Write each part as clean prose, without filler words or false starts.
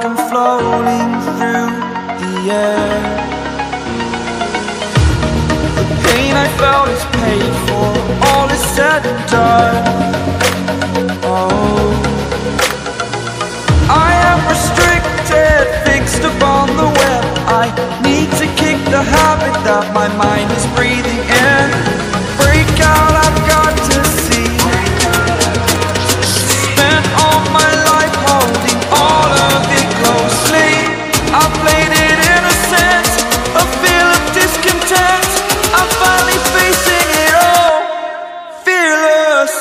I'm floating through the air. The pain I felt is paid for, all is said and done. Oh, I am restricted, fixed upon the web. I need to kick the habit that my mind is breathing in. Break out, I've got to see. Spent all my life holding all of it closely. I played it innocent, a feel of discontent. I'm finally facing it all, fearless.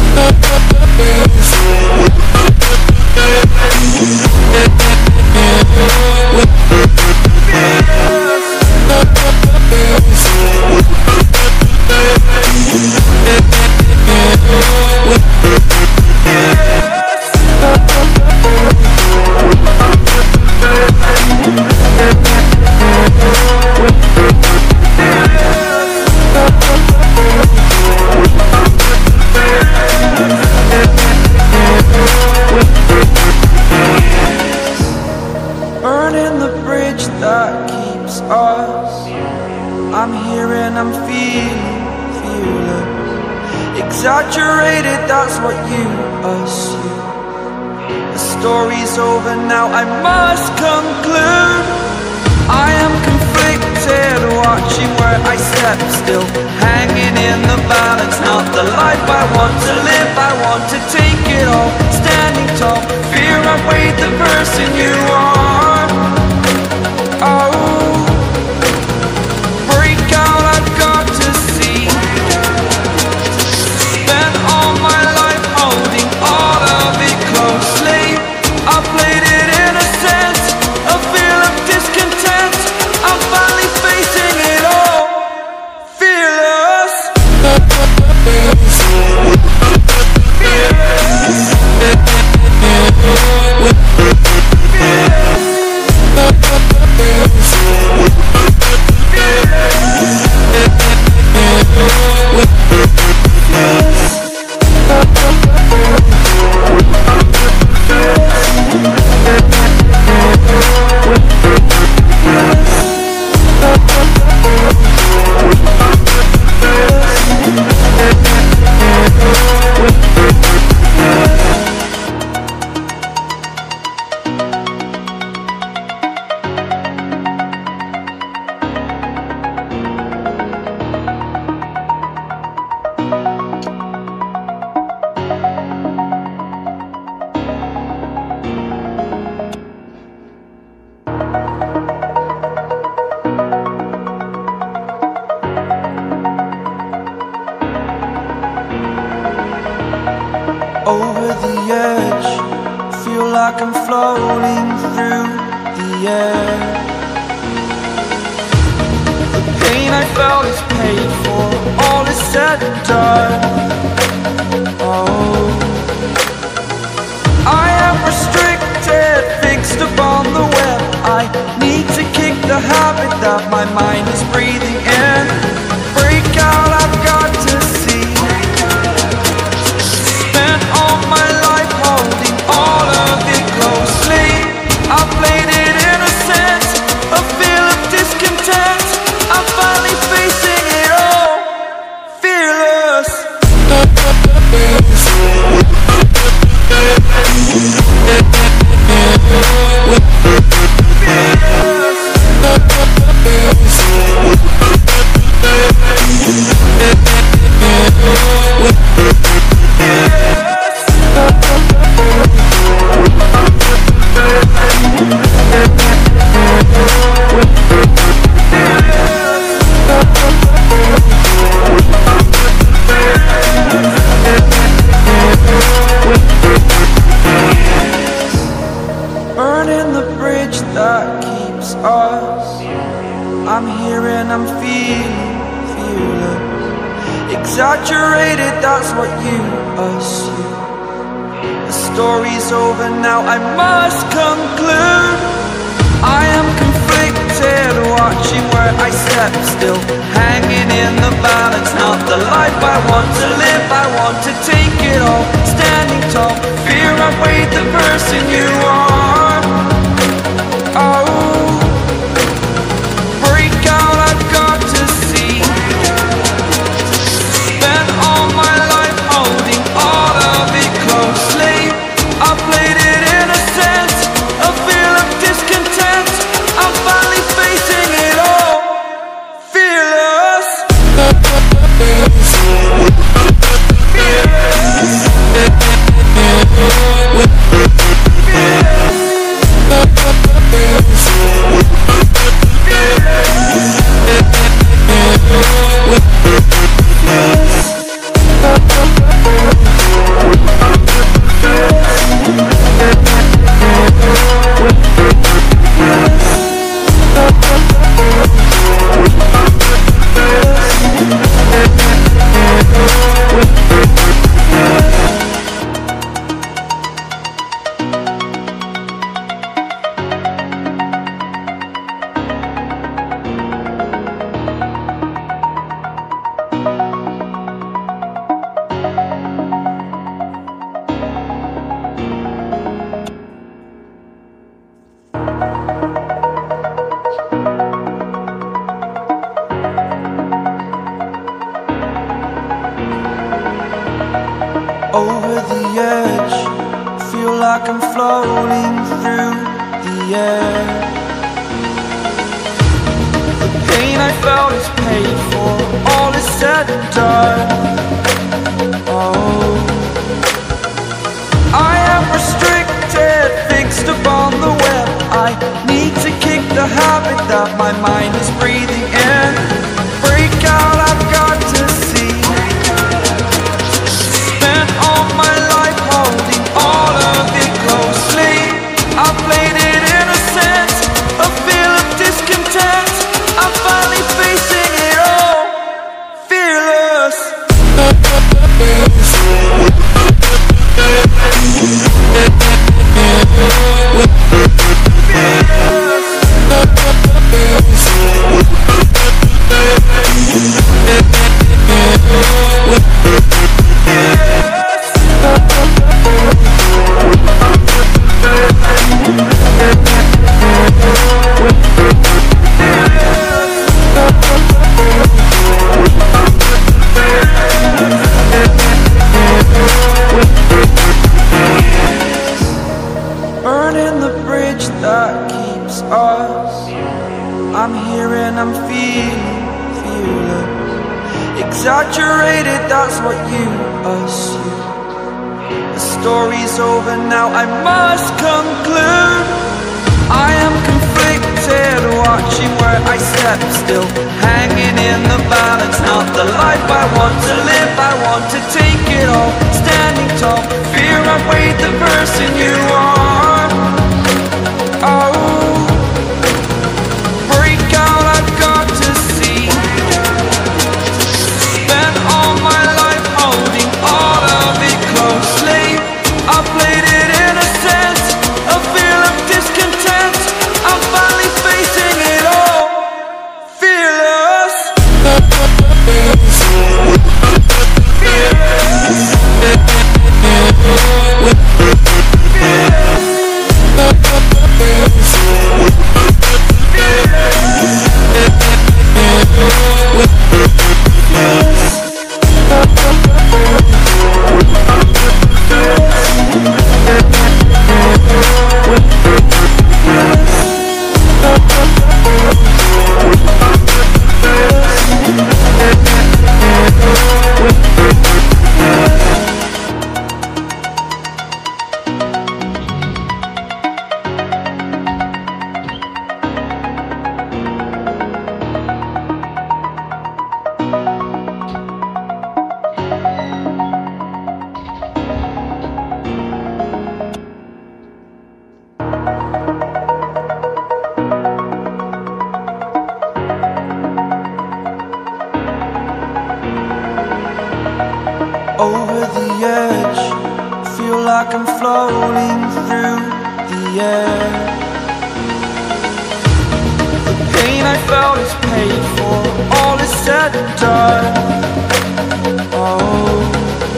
Burning the bridge that keeps us. I'm here and I'm feeling fearless. Exaggerated, that's what you assume. The story's over now, I must conclude. I am conflicted, watching where I step still, hanging in the balance. Not the life I want to live, I want to take it all. Standing tall, fear I weighed the person you are. Oh, break out, I've got to see. Spent all my life holding all of it closely. I played it innocent, a feel of discontent. I'm finally facing it all, fearless. Over the edge, feel like I'm floating through the air. The pain I felt is paid for, all is said and done. Oh, I am restricted, fixed upon the web. I need to kick the habit that my mind is breathing in. Break out, I've got to see. Spent all my life holding all of it closely. I played it innocent, a feel of discontent. I'm finally facing it all, fearless. Burning the bridge that keeps us. I'm here and I'm feeling fearless. Exaggerated, that's what you assume. The story's over now, I must conclude. I am conflicted, watching where I step still, hanging in the balance. Not the life I want to live, I want to take it all. Standing tall, fear I weighed the person you are. like I'm floating through the air. The pain I felt is paid for, all is said and done. Oh, I am restricted, fixed upon the web. I need to kick the habit that my mind is breathing in. Break out, I've got to see. Spent all my life holding all of it closely. I played it innocent, a feel of discontent. I'm finally facing it all, fearless. Burning the bridge that keeps us. I'm here and I'm feeling fearless. Exaggerated, that's what you assume. The story's over now, I must conclude. I am conflicted, watching where I step still, hanging in the balance. Not the life I want to live, I want to take it all. Standing tall, fear I weighed the person you are. Oh, break out, I've got to see. Spent all my life holding all of it closely. I played it innocent, a feel of discontent. I'm finally facing it all, fearless. Over the edge, feel like I'm floating through the air. The pain I felt is paid for, all is said and done. Oh,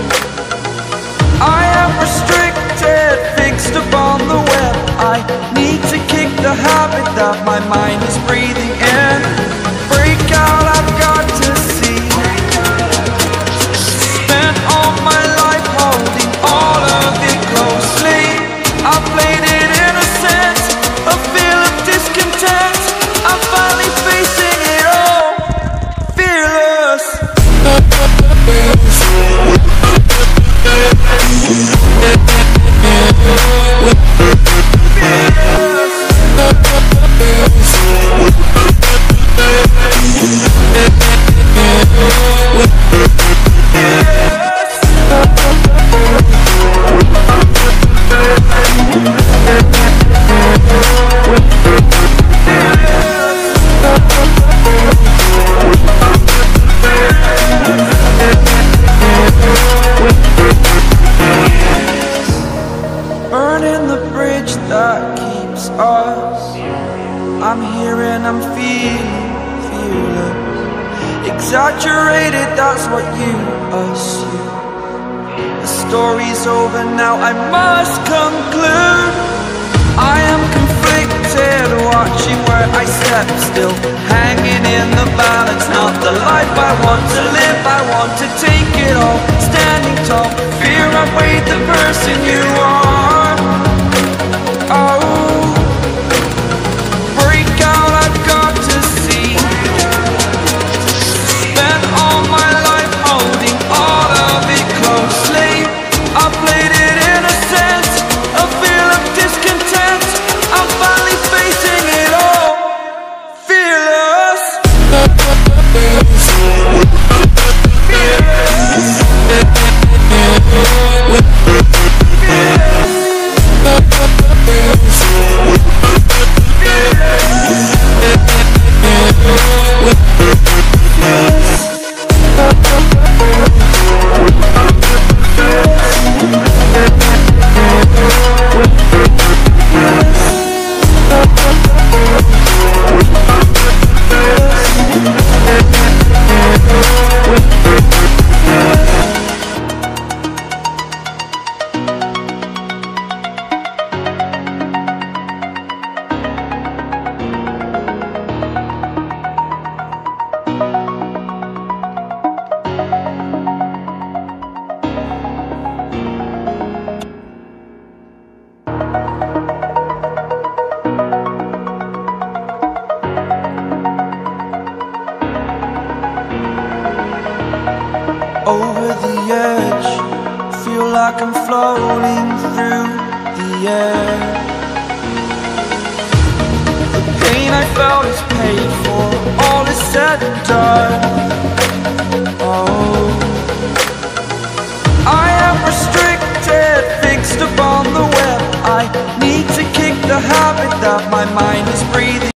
I am restricted, fixed upon the web. I need to kick the habit that my mind is breathing in. Break out, I've got to see. All my life holding all of it closely. I played it innocent, a feel of discontent. I'm finally facing it all, fearless. Burning the bridge that keeps us. I'm here and I'm feeling fearless. Exaggerated, that's what you assume. The story's over now, I must conclude. I am conflicted, watching where I step still, hanging in the balance. Not the life I want to live, I want to take it all. Standing tall, fear I weighed the person you are. like I'm floating through the air. The pain I felt is paid for, all is said and done. Oh, I am restricted, fixed upon the web. I need to kick the habit that my mind is breathing.